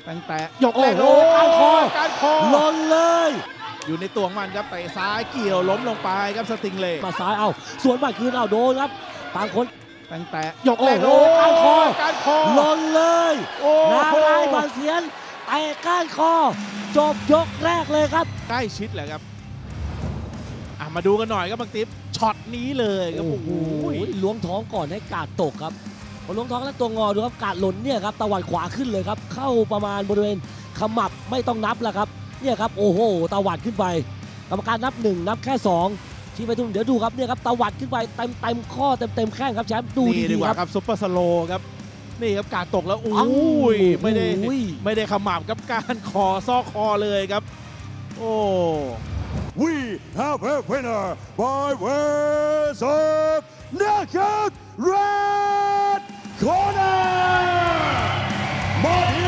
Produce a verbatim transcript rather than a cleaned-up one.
ตั้งแต่ยกแรกโอ้โหการคอการคอลงเลยอยู่ในตัวของมันครับเตะซ้ายเกี่ยวล้มลงไปครับสติงเล่มาซ้ายเอาสวนมาคืนเอาโดนครับต่างคนตั้งแต่ยกแรกโอ้โหการคอการคอลงเลยนารายณ์บางเสียนเตะก้านคอจบยกแรกเลยครับใกล้ชิดแหละครับอ่ะมาดูกันหน่อยครับบางติ๊บช็อตนี้เลยครับโอ้โหล้วงท้องก่อนให้กาดตกครับพอล้วงท้องแล้วตัวงอดูครับกาดหล่นเนี่ยครับตะวัดขวาขึ้นเลยครับเข้าประมาณบริเวณขมับไม่ต้องนับแล้วครับเนี่ยครับโอ้โหตะวัดขึ้นไปกรรมการนับหนึ่งนับแค่สองชี้ไปทุ่มเดี๋ยวดูครับเนี่ยครับตะวัดขึ้นไปเต็มเต็มข้อเต็มเต็มแข้งครับแชมป์ดูดีๆครับซุปเปอร์สโลครับนี่ครับกาดตกแล้วโอ้ยไม่ได้ไม่ได้ขมับกับการคอซอกคอเลยครับโอ้ We have a winner by ways of knockout red corner